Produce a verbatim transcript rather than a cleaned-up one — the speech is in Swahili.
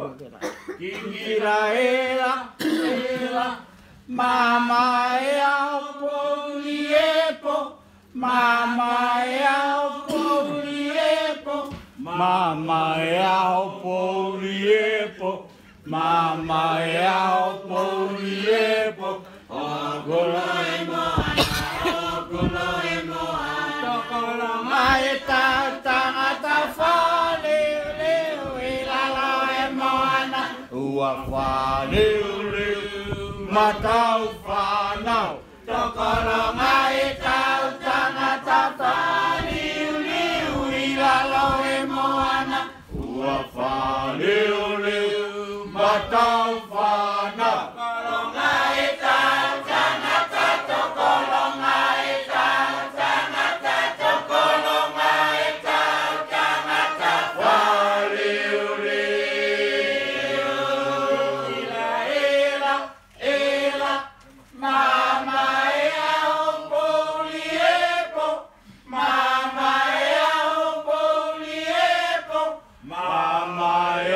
Kikira era era mama ea poliepo mama ea poliepo mama ea poliepo mama ea poliepo agora emo agora emo tokolo mai ta ta ta fale le la la emo ana ua fale le matau fanau tokolo mai ta ta ta fale le la la emo ana ua fale le matau fanau Mama,